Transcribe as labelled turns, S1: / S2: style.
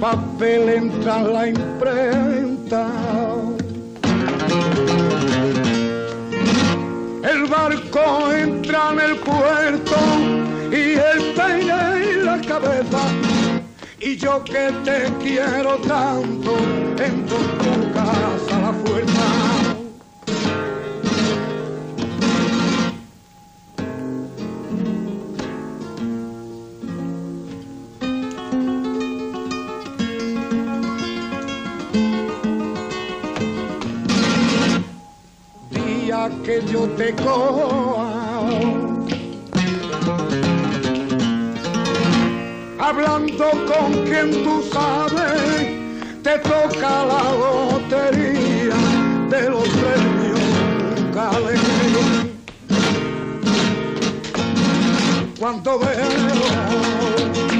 S1: papel entra en la imprenta. El barco entra en el puerto y el peine y la cabeza. Y yo que te quiero tanto, entro en tu casa a la fuerza. Día que yo te coja, hablando con quien tú sabes, te toca la lotería de los premios nunca alegres. Cuando veo